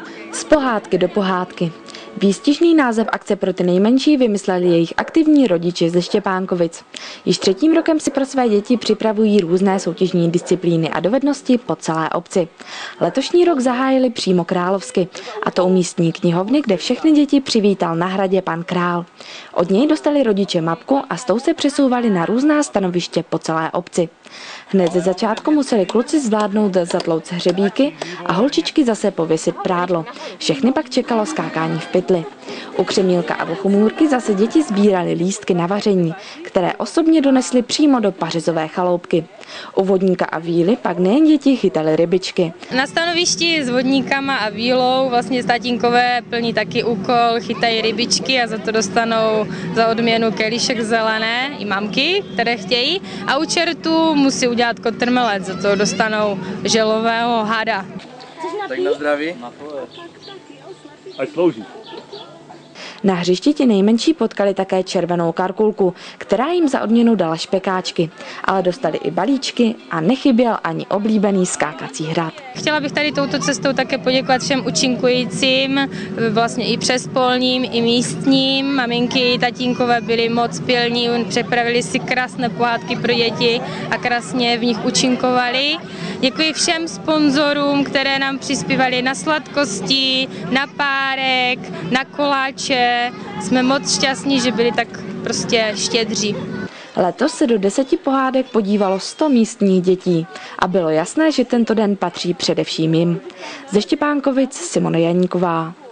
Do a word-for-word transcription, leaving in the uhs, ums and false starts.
Z pohádky do pohádky. Výstižný název akce pro ty nejmenší vymysleli jejich aktivní rodiče ze Štěpánkovic. Již třetím rokem si pro své děti připravují různé soutěžní disciplíny a dovednosti po celé obci. Letošní rok zahájili přímo královsky, a to u místní knihovny, kde všechny děti přivítal na hradě pan král. Od něj dostali rodiče mapku a s tou se přesouvali na různá stanoviště po celé obci. Hned ze začátku museli kluci zvládnout zatlouct hřebíky a holčičky zase pověsit prádlo. Všechny pak čekalo skákání v pytli. U Křemílka a Bohumůrky zase děti sbírali lístky na vaření, které osobně donesly přímo do pařezové chaloupky. U Vodníka a Víly pak nejen děti chytali rybičky. Na stanovišti s Vodníkama a Vílou vlastně tatínkové plní taky úkol, chytají rybičky a za to dostanou za odměnu kelíšek zelené i mamky, které chtějí. A u čertů musí udělat kotrmelec, za to dostanou želového hada. Tak na zdraví. Ať slouží. Na hřišti ti nejmenší potkali také červenou karkulku, která jim za odměnu dala špekáčky, ale dostali i balíčky a nechyběl ani oblíbený skákací hrad. Chtěla bych tady touto cestou také poděkovat všem účinkujícím, vlastně i přespolním, i místním. Maminky, tatínkové byli moc pilní, připravili si krásné pohádky pro děti a krásně v nich účinkovali. Děkuji všem sponzorům, které nám přispívali na sladkosti, na párek, na koláče. Jsme moc šťastní, že byli tak prostě štědří. Letos se do deseti pohádek podívalo sto místních dětí a bylo jasné, že tento den patří především jim. Ze Štěpánkovic Simona Janíková.